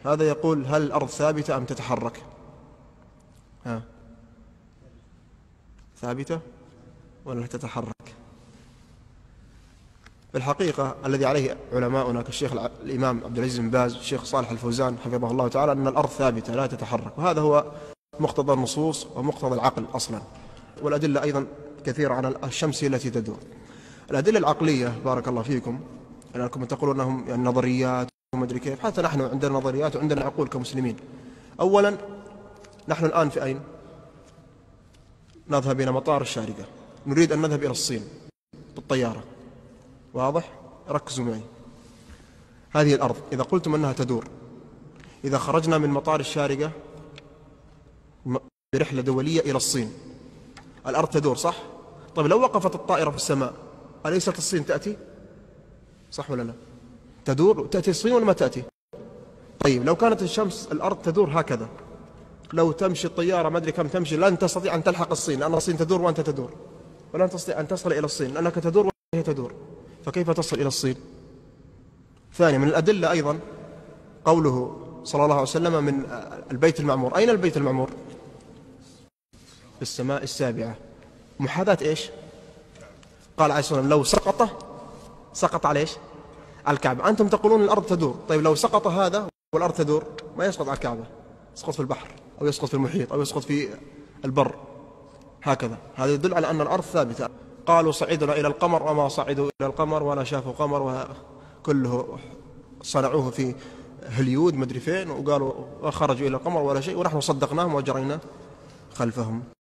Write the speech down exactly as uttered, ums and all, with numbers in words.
هذا يقول هل الأرض ثابتة أم تتحرك؟ ها، ثابتة ولا تتحرك؟ بالحقيقة الذي عليه علماؤنا كالشيخ الإمام عبد العزيز بن باز والشيخ صالح الفوزان حفظه الله تعالى أن الأرض ثابتة لا تتحرك، وهذا هو مقتضى النصوص ومقتضى العقل أصلا. والأدلة أيضا كثيرة عن الشمس التي تدور. الأدلة العقلية بارك الله فيكم، لأنكم تقولون أنهم يعني نظريات وما أدري كيف، حتى نحن عندنا نظريات وعندنا عقول كمسلمين. أولا نحن الآن في أين؟ نذهب إلى مطار الشارقة، نريد أن نذهب إلى الصين بالطيارة، واضح؟ ركزوا معي. هذه الأرض إذا قلتم أنها تدور، إذا خرجنا من مطار الشارقة برحلة دولية إلى الصين، الأرض تدور صح؟ طيب لو وقفت الطائرة في السماء أليست الصين تأتي؟ صح ولا لا؟ تدور، تأتي الصين ولا ما تأتي؟ طيب لو كانت الشمس الأرض تدور هكذا، لو تمشي الطيارة ما أدري كم تمشي لن تستطيع أن تلحق الصين، لأن الصين تدور وأنت تدور، ولن تستطيع أن تصل إلى الصين لأنك تدور وهي تدور، فكيف تصل إلى الصين؟ ثاني من الأدلة أيضا قوله صلى الله عليه وسلم من البيت المعمور. أين البيت المعمور؟ في السماء السابعة. محاذاة إيش؟ قال عليه الصلاة والسلام لو سقط سقط على إيش؟ على الكعبة. أنتم تقولون الأرض تدور، طيب لو سقط هذا والأرض تدور ما يسقط على الكعبة، يسقط في البحر أو يسقط في المحيط أو يسقط في البر، هكذا. هذا يدل على أن الأرض ثابتة. قالوا صعدنا إلى القمر وما صعدوا إلى القمر ولا شافوا قمر، وكله صنعوه في هليود مدري فين، وقالوا خرجوا إلى القمر ولا شيء، ونحن صدقناهم وجرينا خلفهم.